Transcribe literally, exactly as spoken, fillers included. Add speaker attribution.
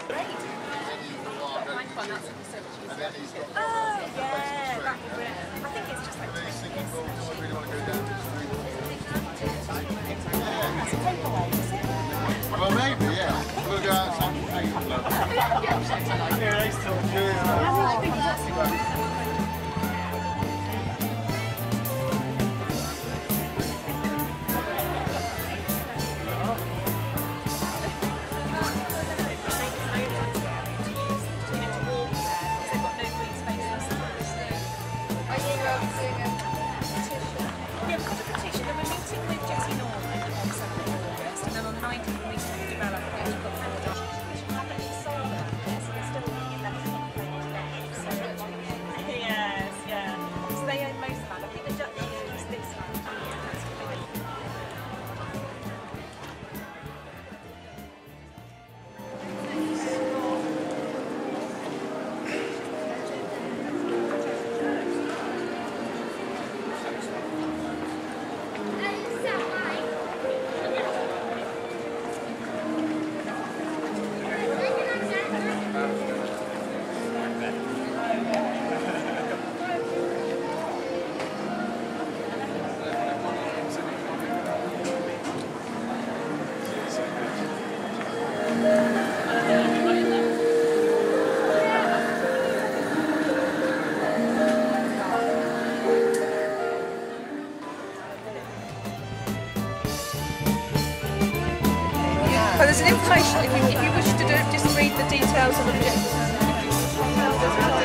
Speaker 1: yeah, that'd be brilliant. I think it's just like ten minutes. It's a takeaway, is it?
Speaker 2: Well, maybe, yeah. We'll go out some eight o'clock. Yeah, they still do.
Speaker 3: Oh, there's an information, if you, if you wish to do it, just read the details of objectives.